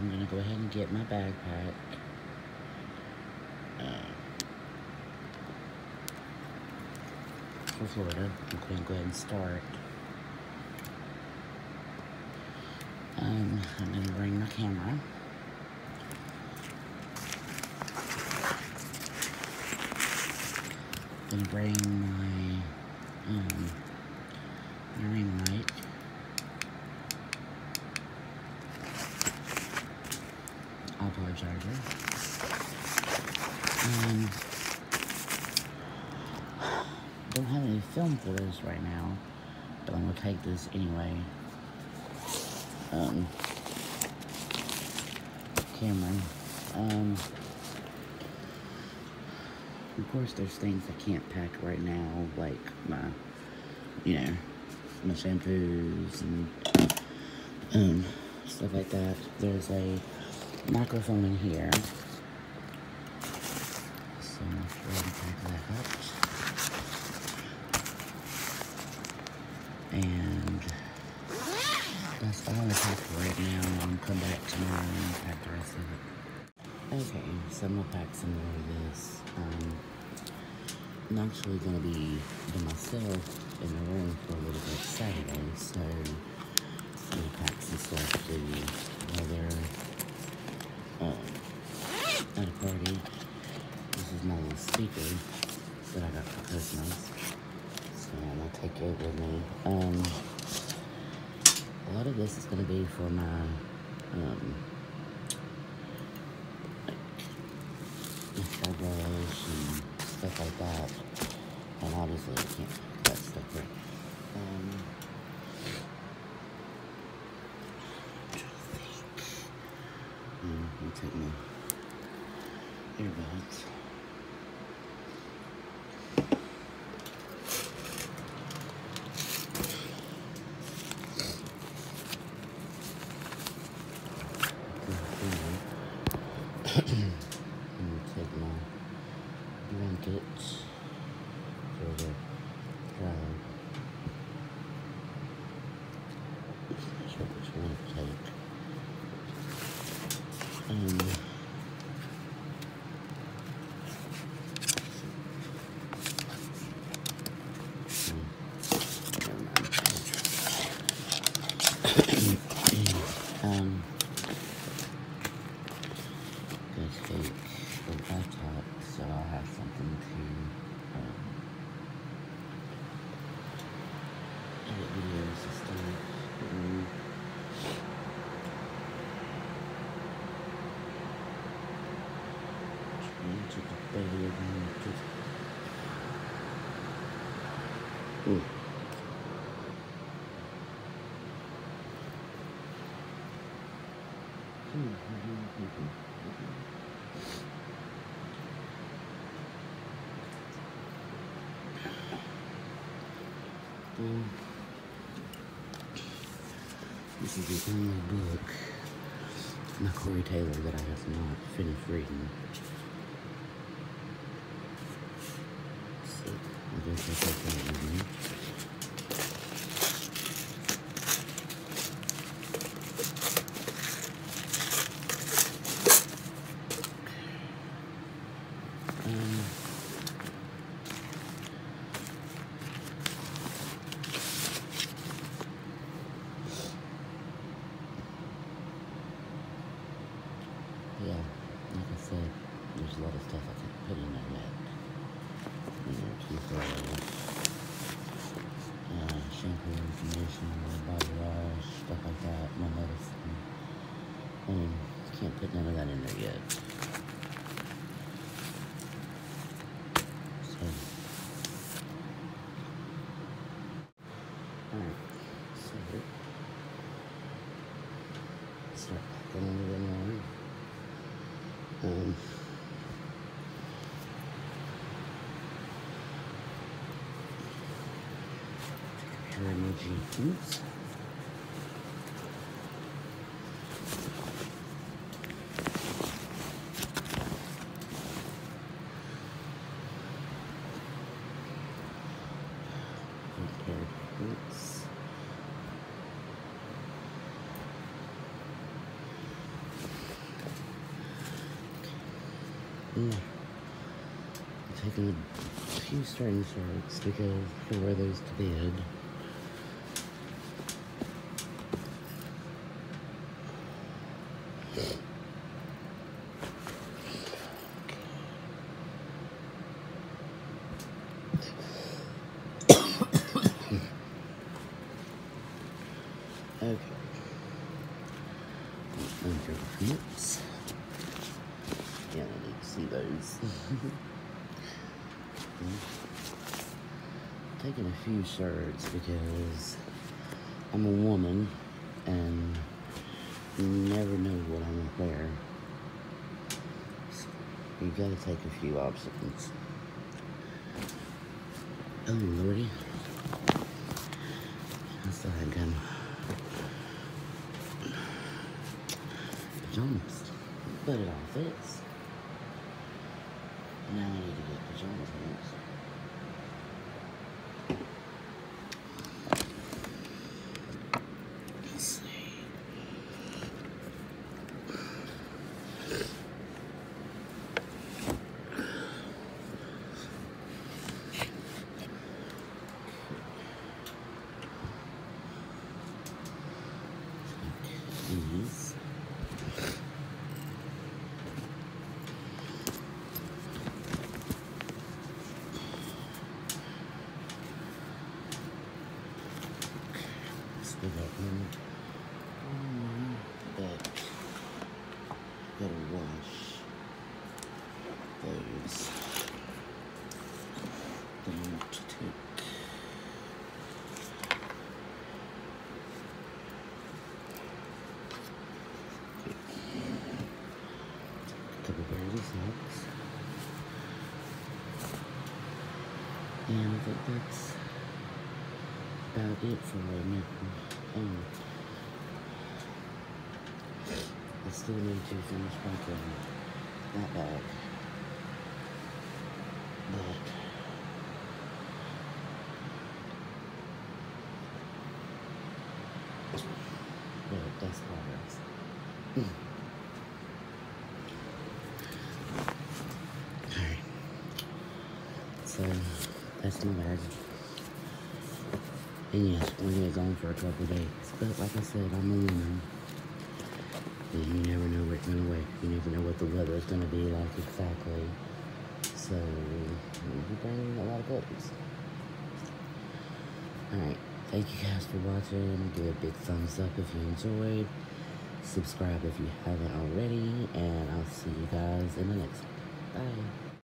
I'm going to go ahead and get my backpack. For Florida. I'm going to go ahead and start. I'm going to bring my camera. I'm going to bring my ring light. iPod charger. Don't have any film for this right now, but I'm going to take this anyway. Camera. Of course, there's things I can't pack right now, like my, my shampoos and stuff like that. There's a microphone in here, so I'm going to go ahead and pack that up. And that's all I pack for right now. I'm going to come back tomorrow and pack the rest of it. Okay, so I'm going to pack some more of this. I'm actually going to be by myself in the room for a little bit Saturday, so I'm going to pack some stuff to whether at a party. This is my little speaker that I got for Christmas. So I'm going to take it with me. A lot of this is going to be for my, my brush and stuff like that. And obviously I can't put that stuff right. Let me take my earbuds. I'm going to take my blankets for the drive. Not sure which one to take. Let's take the laptop, so I'll have something to edit videos and stuff. Trying to the bed. Ooh. This is the only book, my Corey Taylor, that I have not finished reading. So I guess I'll take that with me. Yeah, like I said, there's a lot of stuff I could put in there yet. Toothbrush, shampoo, conditioner, body wash, stuff like that, my medicine. Can't put none of that in there yet. So, alright, so, start packing a little bit more. Here are my jeans. A pair of boots. then taking a few string shirts because I can wear those to bed. Okay. Underpants. Yeah, I need to see those. Taking a few shirts because I'm a woman and you never know what I'm gonna wear. So you gotta take a few options. Oh lordy. I still had kind of pajamas, but it all fits. Now I need to get pajama pants. Let's see. These. Still got one that gotta wash those. Don't take. A couple pairs of socks. And I think that's about it for right now. I still need to finish packing that bag. But that's progress. Alright. So, that's my bag. And yes, we're gonna be gone for a couple days. But like I said, I'm a woman. And you never know where it's gonna wait. You never know what the weather's gonna be like exactly. So, we'll be bringing a lot of clothes. Alright, thank you guys for watching. Give a big thumbs up if you enjoyed. Subscribe if you haven't already. And I'll